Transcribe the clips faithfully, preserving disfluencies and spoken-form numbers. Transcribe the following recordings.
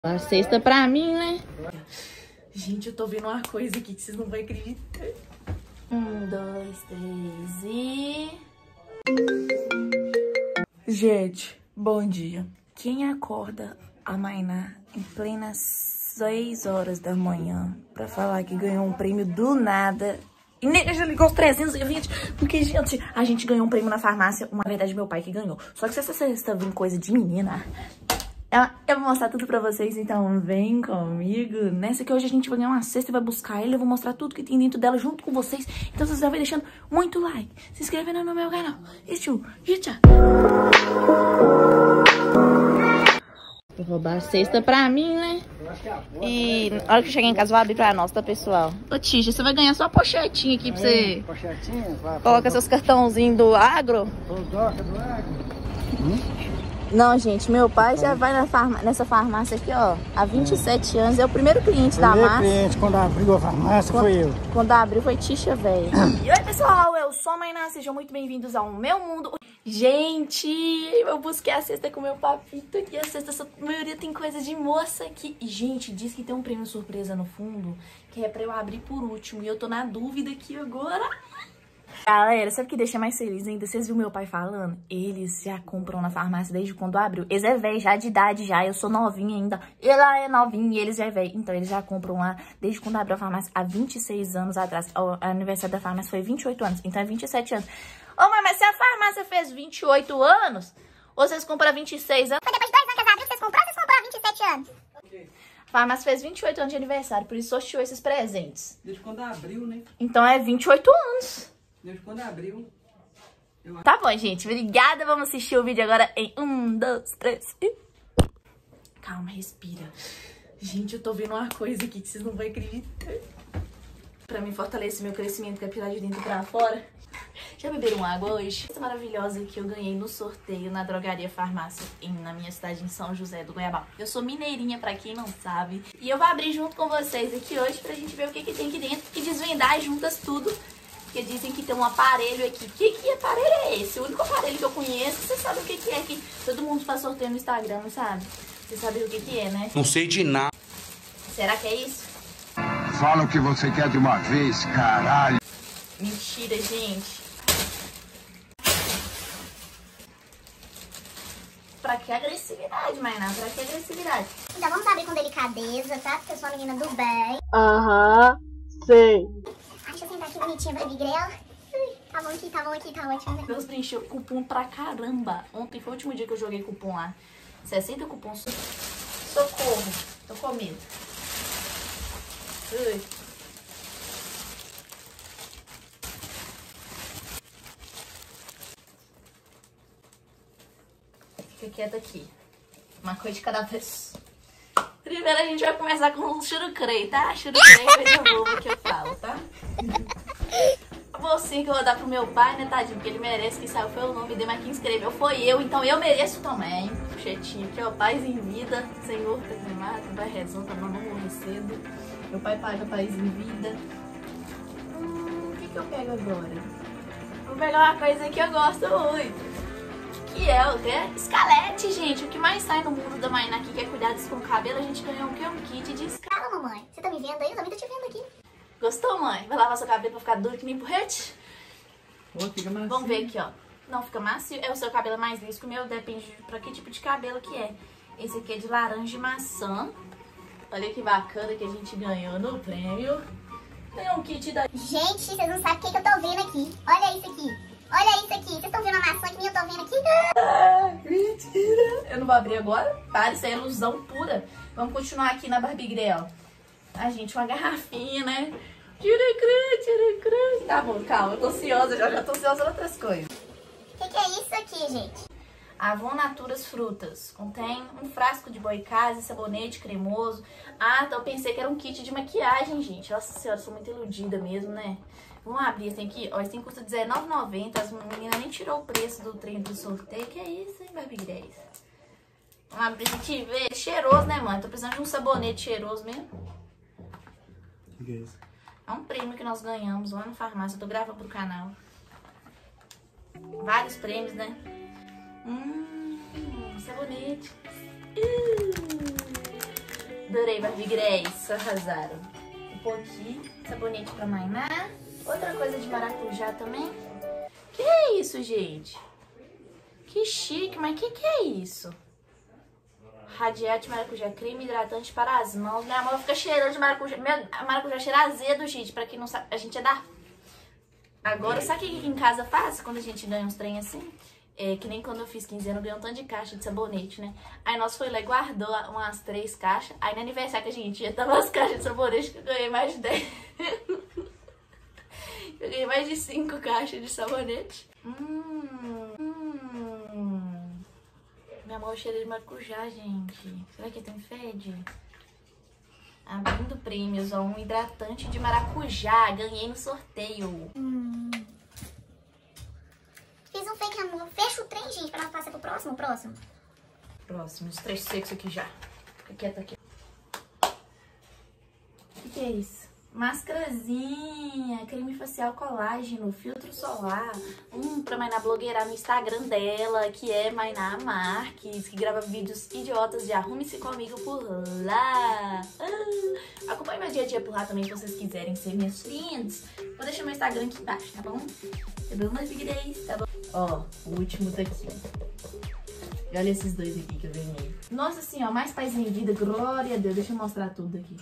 A sexta pra mim, né? Gente, eu tô vendo uma coisa aqui que vocês não vão acreditar. Um, dois, três e... Gente, bom dia. Quem acorda a Mainá em plenas seis horas da manhã pra falar que ganhou um prêmio do nada... E nem já ligou os trezentos e vinte, porque, gente, a gente ganhou um prêmio na farmácia. Na verdade, meu pai que ganhou. Só que se essa sexta vir coisa de menina... Eu vou mostrar tudo pra vocês, então vem comigo. Nessa que hoje a gente vai ganhar uma cesta e vai buscar ele. Eu vou mostrar tudo que tem dentro dela junto com vocês. Então vocês já vai deixando muito like, se inscrevendo no meu canal. E tchau, e tchau. Vou roubar a cesta pra mim, né? E na hora que eu chegar em casa, eu vou abrir pra nós, tá, pessoal? Ô, Tisha, você vai ganhar só a pochetinha aqui pra você. Pochetinha? Vai, Coloca seus cartãozinhos do agro. Doca do agro. Hum? Não, gente, meu pai já vai na farma... nessa farmácia aqui, ó, há vinte e sete anos. É o primeiro cliente da Primeiro massa. cliente, quando abriu a farmácia, quando, foi eu. Quando abriu, foi Tisha, velho. E oi, pessoal, eu sou a Mainá, sejam muito bem-vindos ao meu mundo. Gente, eu busquei a cesta com meu papito aqui. A cesta, a maioria tem coisa de moça aqui. E, gente, diz que tem um prêmio surpresa no fundo, que é pra eu abrir por último. E eu tô na dúvida aqui agora. Galera, sabe o que deixa mais feliz ainda? Vocês viram meu pai falando? Eles já compram na farmácia desde quando abriu. Eles é velho, já de idade já. Eu sou novinha ainda. Ela é novinha e eles já é velho. Então eles já compram lá desde quando abriu a farmácia há vinte e seis anos atrás. O aniversário da farmácia foi vinte e oito anos. Então é vinte e sete anos. Ô, mãe, mas se a farmácia fez vinte e oito anos, ou vocês compram vinte e seis anos? Foi depois de dois anos que abriu que vocês compraram, vocês compraram vinte e sete anos. A farmácia fez vinte e oito anos de aniversário, por isso sorteou esses presentes. Desde quando abriu, né? Então é vinte e oito anos. Desde quando abriu. Eu... Tá bom, gente. Obrigada. Vamos assistir o vídeo agora em um, dois, três e... Calma, respira. Gente, eu tô vendo uma coisa aqui que vocês não vão acreditar. Pra mim fortalecer meu crescimento capilar de dentro pra fora. Já beberam água hoje? Essa maravilhosa que eu ganhei no sorteio na drogaria farmácia em, na minha cidade em São José do Goiabal. Eu sou mineirinha, pra quem não sabe. E eu vou abrir junto com vocês aqui hoje pra gente ver o que, que tem aqui dentro e desvendar juntas tudo. Porque dizem que tem um aparelho aqui. Que, que aparelho é esse? O único aparelho que eu conheço, você sabe o que, que é que todo mundo faz sorteio no Instagram, sabe? Você sabe o que, que é, né? Não sei de nada. Será que é isso? Fala o que você quer de uma vez, caralho. Mentira, gente. Pra que agressividade, Mainá? Pra que agressividade? Então vamos abrir com delicadeza, tá? Porque eu sou uma menina do bem. Aham, sei. Deixa eu sentar aqui bonitinha pra Bigrela. Tá bom aqui, tá bom aqui, tá ótimo. Deus preencheu cupom pra caramba. Ontem foi o último dia que eu joguei cupom lá. sessenta cupons. Socorro. Tô com medo. Ui. Fica quieta aqui. Uma coisa de cada vez. Primeiro a gente vai começar com o churucrei, tá? Churucrei é coisa boba que eu falo, tá? A bolsinha que eu vou dar pro meu pai, né, tadinho? Porque ele merece, que saiu foi o nome dele, mas quem escreveu foi eu, então eu mereço também. Puxetinho aqui, ó, paz em vida. Senhor, tá queimado, vai rezando pra não morrer cedo. Meu pai paga paz em vida. Hum, o que que eu pego agora? Vou pegar uma coisa que eu gosto muito. Que é o que? Escalete, gente. O que mais sai no mundo da Mainá aqui, que é cuidados com o cabelo, a gente ganhou o que? Um kit de escalete. Fala, mamãe. Você tá me vendo aí? Eu também tô te vendo aqui. Gostou, mãe? Vai lavar seu cabelo pra ficar duro que nem porrete? Vamos ver aqui, ó. Não fica macio. É o seu cabelo mais liso que o meu. Depende pra que tipo de cabelo que é. Esse aqui é de laranja e maçã. Olha que bacana que a gente ganhou no prêmio. Tem um kit da... Gente, vocês não sabem o que, que eu tô vendo aqui. Olha isso aqui. Olha isso aqui. Vocês estão vendo a maçã que nem eu tô vendo aqui? Ah, mentira. Eu não vou abrir agora. Para, isso é ilusão pura. Vamos continuar aqui na Barbie Grell. A gente, uma garrafinha, né? Tira-crã, tira-crã. Tá bom, calma. Eu tô ansiosa, já, já tô ansiosa pra outras coisas. O que, que é isso aqui, gente? Avon Naturas Frutas. Contém um frasco de boicase, sabonete cremoso. Ah, então eu pensei que era um kit de maquiagem, gente. Nossa senhora, eu sou muito iludida mesmo, né? Vamos abrir esse aqui. Ó, esse aqui custa dezenove reais e noventa centavos. As meninas nem tirou o preço do trem do sorteio. Que é isso, hein, Barbie Grace? Vamos abrir esse aqui. Vê, cheiroso, né, mãe? Tô precisando de um sabonete cheiroso mesmo. O que é isso? É um prêmio que nós ganhamos lá na farmácia. Eu tô gravando pro canal. Vários prêmios, né? Hum, sabonete. Uh. Adorei, Barbie Grace. Arrasaram. Um pouquinho. Sabonete pra Mainá. Outra coisa de maracujá também. Que é isso, gente? Que chique, mas que que é isso? Radiante maracujá, creme hidratante para as mãos. Minha mão fica cheirando de maracujá. Meu, maracujá cheira azedo, gente. Pra quem não sabe, a gente é da... Agora, sabe o que aqui em casa faz quando a gente ganha uns trem assim? É que nem quando eu fiz quinze anos, eu ganhei um tanto de caixa de sabonete, né? Aí nós foi lá e guardou umas três caixas. Aí no aniversário que a gente ia, tava as caixas de sabonete que eu ganhei mais de dez. Eu ganhei mais de cinco caixas de sabonete. Hum, hum. Minha mão cheira de maracujá, gente. Será que tem fede? Abrindo prêmios, ó. Um hidratante de maracujá. Ganhei no sorteio. Hum. Fiz um fake amor. Fecha o trem, gente, pra nós passar pro próximo, próximo. Próximo, os três secos aqui já. Fica quieto aqui. O que, que é isso? Máscarazinha, creme facial colágeno, filtro solar. Um pra Mainá blogueirar no Instagram dela, que é Mainá Marques, que grava vídeos idiotas de Arrume-se Comigo por lá. Ah, acompanhe meu dia a dia por lá também, se vocês quiserem ser meus friends. Vou deixar meu Instagram aqui embaixo, tá bom? Tá bom, meus big days, tá bom? Ó, o último daqui. E olha esses dois aqui que eu ganhei. Nossa senhora, mais paz em vida, glória a Deus. Deixa eu mostrar tudo aqui.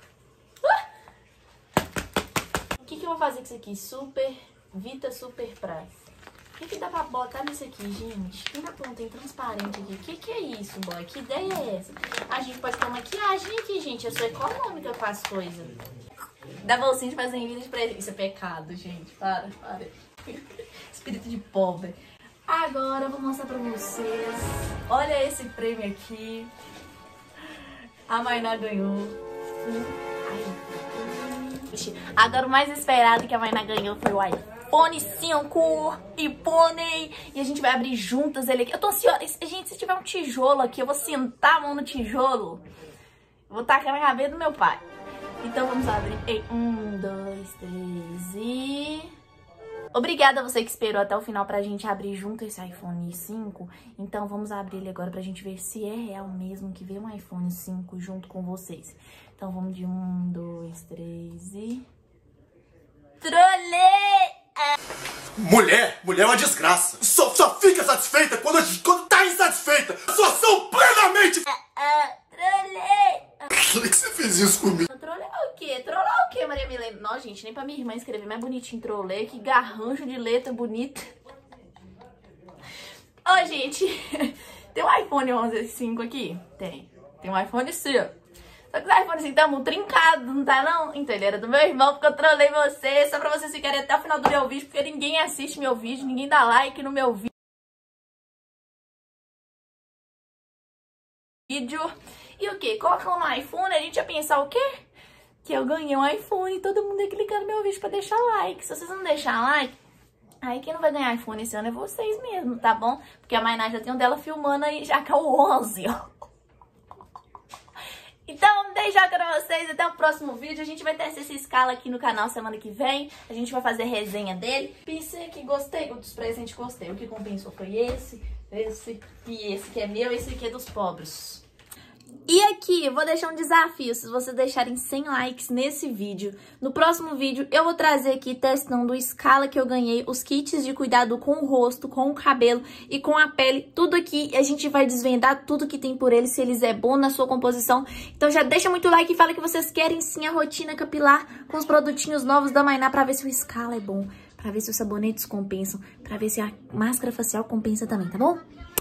O que, que eu vou fazer com isso aqui? Super Vita Super Prás. O que, que dá pra botar nisso aqui, gente? Tem na ponta, tem transparente aqui. O que, que é isso, boy? Que ideia é essa? A gente pode ter maquiagem aqui, gente. Eu sou econômica com as coisas. Dá bolsinha de fazer em vida de presente. Isso é pecado, gente. Para, para. Espírito de pobre. Agora eu vou mostrar pra vocês. Olha esse prêmio aqui. A Mainá ganhou. Ai. Agora o mais esperado que a Mainá ganhou foi o iPhone cinco e pônei. E a gente vai abrir juntas ele aqui. Eu tô ansiosa. Gente, se tiver um tijolo aqui, eu vou sentar a mão no tijolo. Eu vou tacar na cabeça do meu pai. Então vamos abrir em um, dois, três e... Obrigada a você que esperou até o final pra gente abrir junto esse iPhone cinco. Então vamos abrir ele agora pra gente ver se é real mesmo que veio um iPhone cinco junto com vocês. Então vamos de um, dois, três e... Trolei! Mulher, mulher é uma desgraça. Só, só fica satisfeita quando, quando tá insatisfeita. Só são plenamente... Ah, ah, trolei! Por que você fez isso comigo? Trolei o quê? Trollar o quê, Maria Milena? Não, gente, nem pra minha irmã escrever mais bonitinho trolei. Que garrancho de letra bonita. Ô, gente, tem um iPhone onze cinco aqui? Tem. Tem um iPhone cinco. Só que o iPhone cinco tá muito trincado, não tá não? Então ele era do meu irmão, porque eu trolei vocês. Só pra vocês ficarem até o final do meu vídeo, porque ninguém assiste meu vídeo, ninguém dá like no meu vídeo. E o que? Colocando no iPhone, a gente ia pensar o quê? Que eu ganhei um iPhone e todo mundo ia clicar no meu vídeo pra deixar like. Se vocês não deixarem like, aí quem não vai ganhar iPhone esse ano é vocês mesmo, tá bom? Porque a Mainá já tem um dela filmando aí, já que é o onze, ó. Então, um beijo pra vocês, até o próximo vídeo. A gente vai ter essa escala aqui no canal semana que vem. A gente vai fazer resenha dele. Pensei que gostei dos presentes, gostei. O que compensou foi esse, esse e esse que é meu, esse aqui é dos pobres. E aqui, eu vou deixar um desafio, se vocês deixarem cem likes nesse vídeo. No próximo vídeo, eu vou trazer aqui, testando a escala que eu ganhei, os kits de cuidado com o rosto, com o cabelo e com a pele. Tudo aqui, a gente vai desvendar tudo que tem por eles, se eles é bom na sua composição. Então já deixa muito like e fala que vocês querem sim a rotina capilar com os produtinhos novos da Mainá pra ver se o escala é bom, pra ver se os sabonetes compensam, pra ver se a máscara facial compensa também, tá bom?